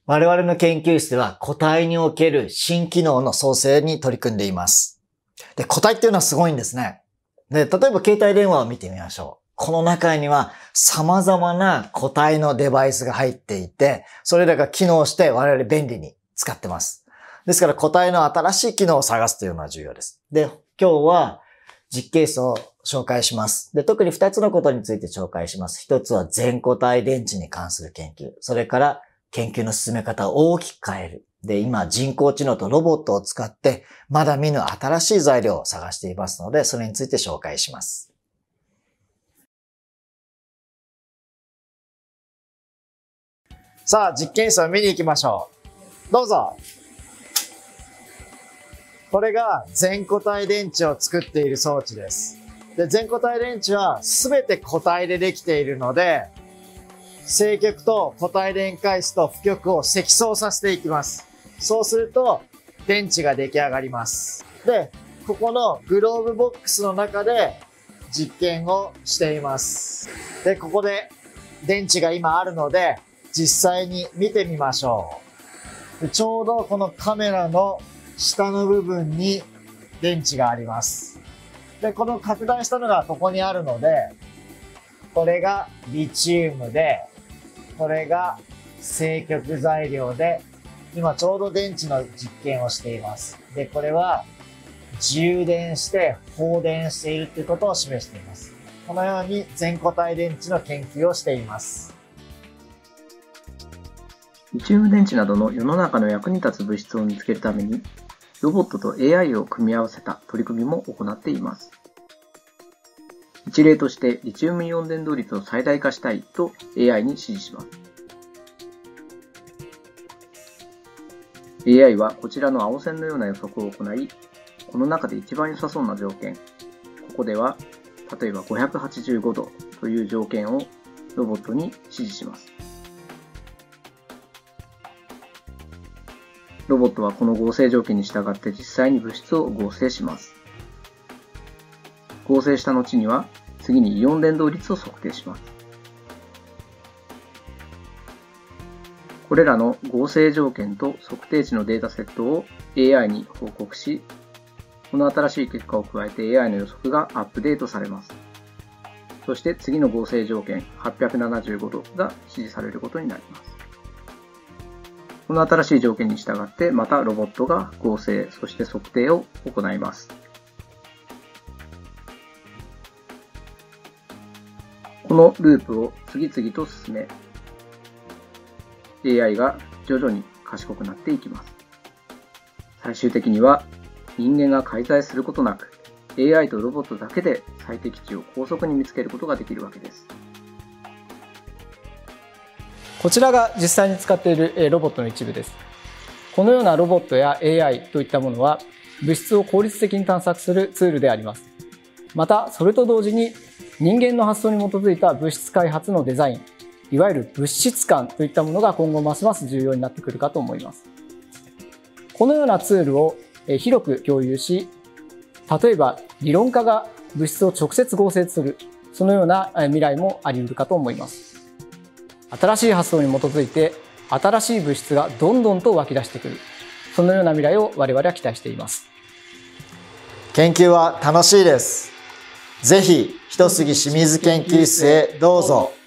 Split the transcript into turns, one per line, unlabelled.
我々の研究室では固体における新機能の創生に取り組んでいます。で、固体っていうのはすごいんですね。で、例えば携帯電話を見てみましょう。この中には様々な固体のデバイスが入っていて、それらが機能して我々便利に使ってます。ですから固体の新しい機能を探すというのは重要です。で、今日は実ケースを紹介します。で、特に2つのことについて紹介します。1つは全固体電池に関する研究。それから研究の進め方を大きく変える。で、今人工知能とロボットを使ってまだ見ぬ新しい材料を探していますので、それについて紹介します。さあ、実験室を見に行きましょう。どうぞ。これが全固体電池を作っている装置です。で、全固体電池は全て固体でできているので、正極と固体電解質と負極を積相させていきます。そうすると電池が出来上がります。で、ここのグローブボックスの中で実験をしています。で、ここで電池が今あるので実際に見てみましょう。で、ちょうどこのカメラの下の部分に電池があります。で、この拡大したのがここにあるので、これがリチウムで、これが正極材料で、今ちょうど電池の実験をしています。で、これは充電して放電しているということを示しています。このように全固体電池の研究をしています。
リチウム電池などの世の中の役に立つ物質を見つけるために、ロボットと AI を組み合わせた取り組みも行っています。一例としてリチウムイオン電導率を最大化したいと AI に指示します。AI はこちらの青線のような予測を行い、この中で一番良さそうな条件、ここでは例えば585度という条件をロボットに指示します。ロボットはこの合成条件に従って実際に物質を合成します。合成した後には次にイオン電導率を測定します。これらの合成条件と測定値のデータセットを AI に報告し、この新しい結果を加えて AI の予測がアップデートされます。そして次の合成条件875度が指示されることになります。この新しい条件に従ってまたロボットが合成、そして測定を行います。このループを次々と進め、AI が徐々に賢くなっていきます。最終的には人間が介在することなく AI とロボットだけで最適値を高速に見つけることができるわけです。
こちらが実際に使っているロボットの一部です。このようなロボットや AI といったものは物質を効率的に探索するツールであります。またそれと同時に人間の発想に基づいた物質開発のデザイン、いわゆる物質感といったものが今後ますます重要になってくるかと思います。このようなツールを広く共有し、例えば理論家が物質を直接合成する、そのような未来もあり得るかと思います。新しい発想に基づいて新しい物質がどんどんと湧き出してくる、そのような未来を我々は期待しています。
研究は楽しいです。ぜひ一杉清水研究室へどうぞ。